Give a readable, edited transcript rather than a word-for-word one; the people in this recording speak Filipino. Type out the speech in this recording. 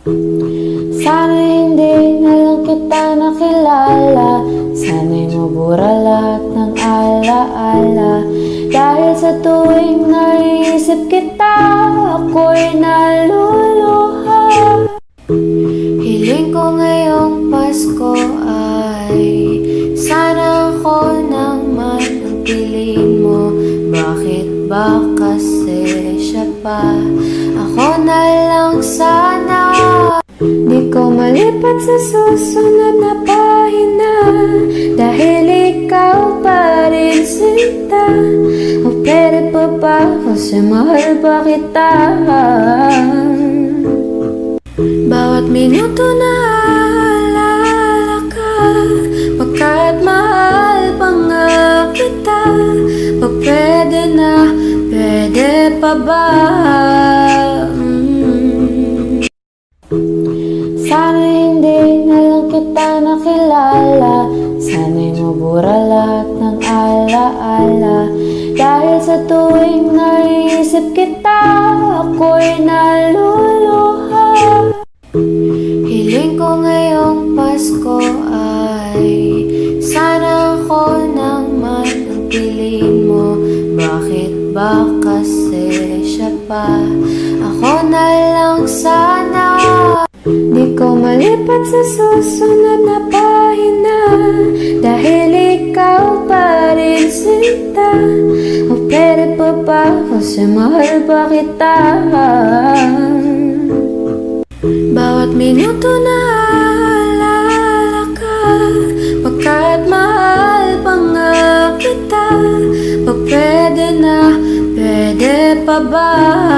Sana hindi na lang kita nakilala, sana'y mabura lahat ng alaala. Dahil sa tuwing naiisip kita, ako'y naluluha. Hiling ko ngayong Pasko ay sana ako naman ang piliin mo. Bakit ba kasi siya pa? Ako na lang sana. Di ko malipat sa susunod na pahina, dahil ikaw pa rin sinta. O pwede pa ba kasi mahal pa kita? Bawat minuto na alala ka, pagkat mahal pa nga kita. O pwede na, pwede pa ba? Sana hindi na lang kita nakilala, sana'y mabura lahat ng alaala. Dahil sa tuwing naiisip kita, ako'y naluluha. Hiling ko ngayong Pasko ay sana ako naman ang piliin mo. Bakit ba kasi siya pa? Ako na lang sana. Di ko malipat sa susunod na pahina, dahil ikaw pa rin sinta. O pwede pa ba kasi mahal pa kita? Bawat minuto na alala ka, pagkat mahal pa nga kita. O pwede na, pwede pa ba?